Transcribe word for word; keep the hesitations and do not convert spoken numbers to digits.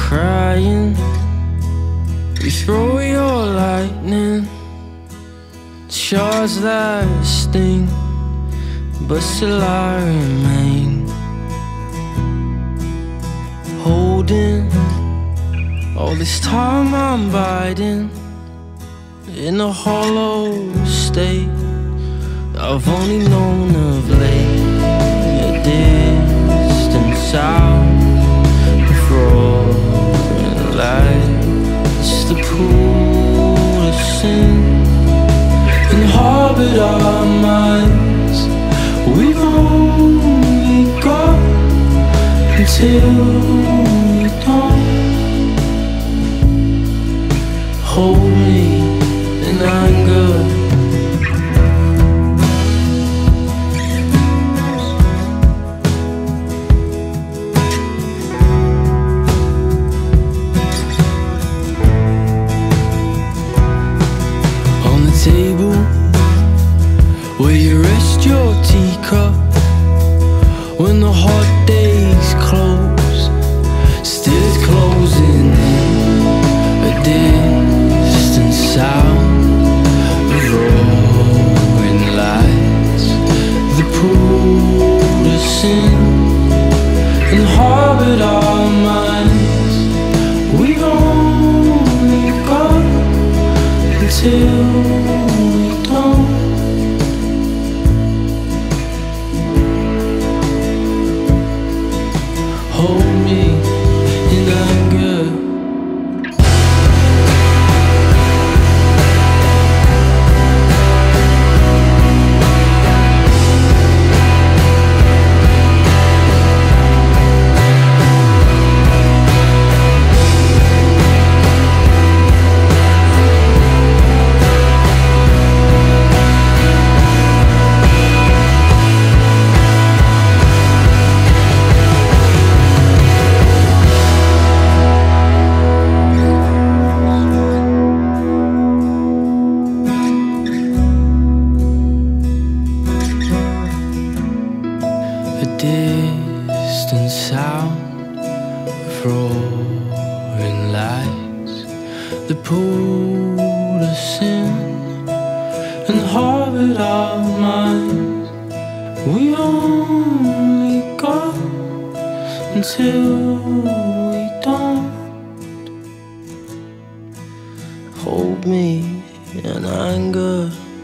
crying. You throw your lightning, shards that sting, but still I remain. Holding all this time I'm biding in a hollow state I've only known of late. A distant sound of roaring light. It's the pool of sin and harboured our minds. We've only got until we don't. Hold me in anger. Table where you rest your teacup when the hot days close, still it's closing in. A distant sound of roaring lights, the pool of sin and harboured our minds. We've only got until we don't. Hold me in anger. A distant sound of roaring lights, the pool of sin and harboured our minds. We only got until we don't. Hold me in anger.